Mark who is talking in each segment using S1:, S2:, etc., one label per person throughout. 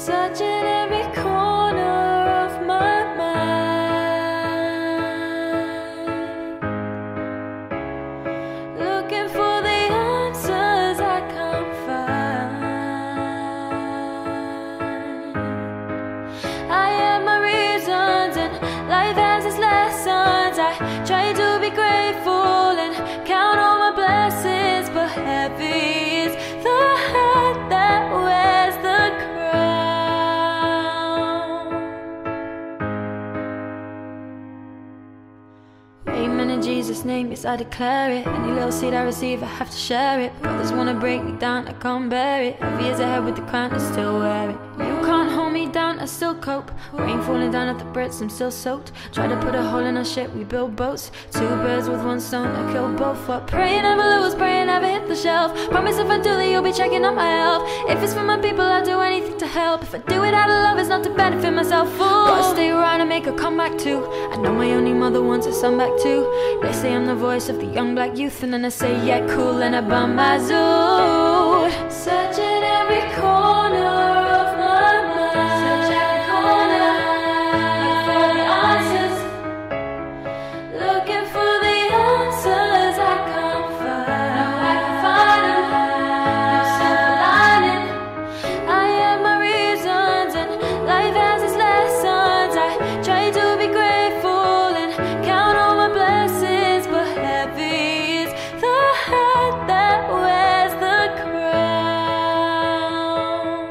S1: searching every corner of my mind, looking for the answers I can't find. I have my reasons and life has its lessons. I try to be grateful and count all my blessings, but heavy is the heart that wears the crown. Amen in Jesus' name, yes I declare it. Any little seed I receive, I have to share it. Brothers wanna break me down, I can't bear it. Heavy years ahead with the crown, I still wear it. You can't hold me down, I still cope. Rain falling down at the bricks, I'm still soaked. Try to put a hole in our ship, we build boats. Two birds with one stone, I kill both. What? Pray never lose, pray never hit the shelf. Promise if I do that you'll be checking on my health. If it's for my people, I'll do anything to help. If I do it out of love, it's not to benefit myself. Fool. Gotta stay around and make a comeback too. I know my only mother wants her son back too. They say I'm the voice of the young black youth, and then I say yeah cool, and I bum my zoo. Searching every corner of my mind, search every corner, look for the answers, looking for the answers I can't find. I can find them, no silver lining. I have my reasons and life has its lessons. I try to be grateful and count all my blessings, but heavy is the heart that wears the crown.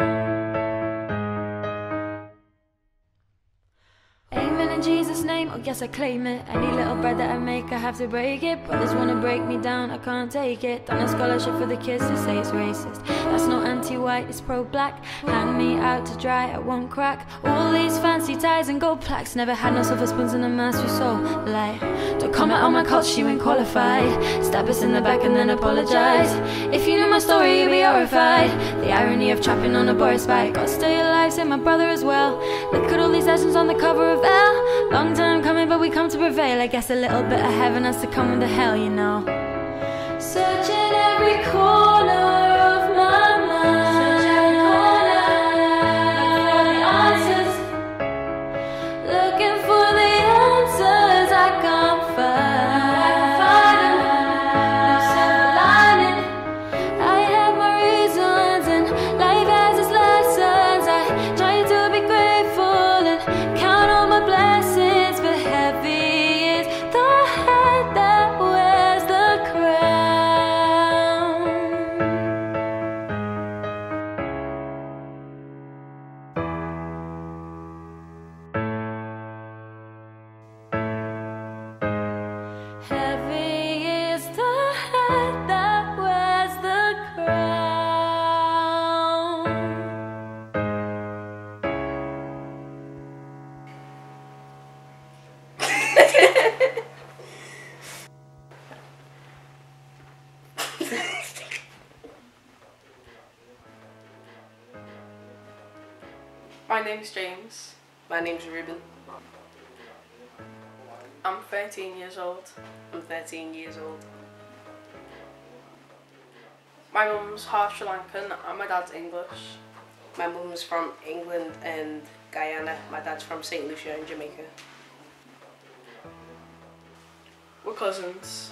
S1: Amen in Jesus' name, oh yes I claim it. Any little bread that I make, I have to break it. Brothers wanna break me down, I can't take it. Done a scholarship for the kids who say it's racist. That's not anti-white, it's pro-black. Hang me out to dry, I won't crack. All these fancy ties and gold plaques. Never had no silver spoons in a mass, we so light. Don't comment on my culture, you ain't qualified. Stab us in the back and then apologize. If you knew my story, you'd be horrified. The irony of trapping on a Boris bike. God stay alive, say my brother as well. Look at all these legends on the cover of Elle. Long time coming, but we come to prevail. I guess a little bit of heaven has to come with the hell, you know. Searching every corner of my mind, search every corner, look for the answers, looking for the answers I can't find. No silver lining. I have my reasons and life has its lessons. I try to be grateful and count all my blessings, but heavy is the heart that wears the crown. Heavy is the heart that wears the crown.
S2: My name's James.
S3: My name's Ruben.
S2: I'm 13 years old.
S3: I'm 13 years old.
S2: My mum's half Sri Lankan and my dad's English.
S3: My mum's from England and Guyana. My dad's from St. Lucia in Jamaica.
S2: We're cousins.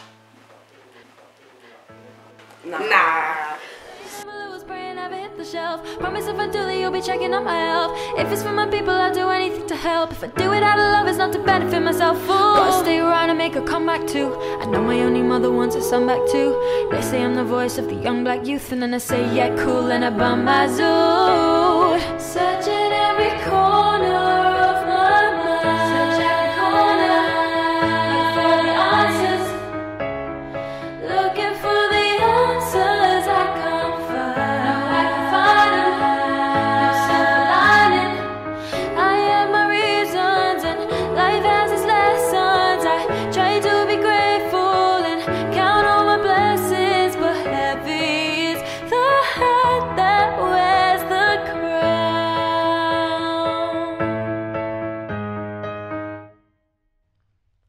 S3: Nah.
S1: Never lose, pray never hit the shelf. Promise if I do that you'll be checking on my health. If it's for my people, I'll do anything to help. If I do it out of love, it's not to benefit myself. Fool. Gotta stay around and make a comeback too. I know my only mother wants her son back too. They say I'm the voice of the young black youth, and then I say yeah cool, and I bum my zoo. Searching every corner